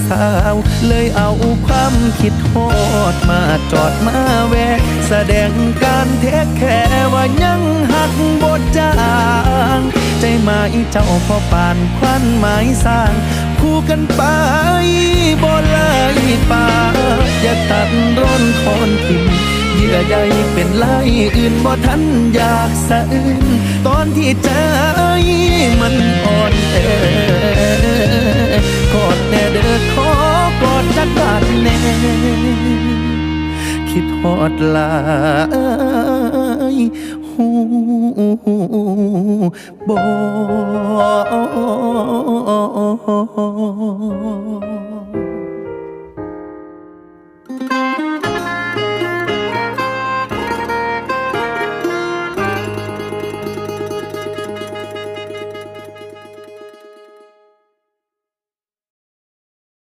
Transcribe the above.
สาวเลยเอาความคิดโหดมาจอดมาแวะแสดงการเทคแค่ว่ายังหักบดจางใจหมายเจ้าพอปานควันหมายสร้างคู่กันไปบ่เลยป่าอย่าตัดร้อนคอนทิ้งเยื่อใยเป็นลายอื่นบ่ทันอยากสะอื้นตอนที่ใจมันอ่อนแอกอดแน่เด้อขอกอดจักบาดแน่คิดฮอดหลายหูบ่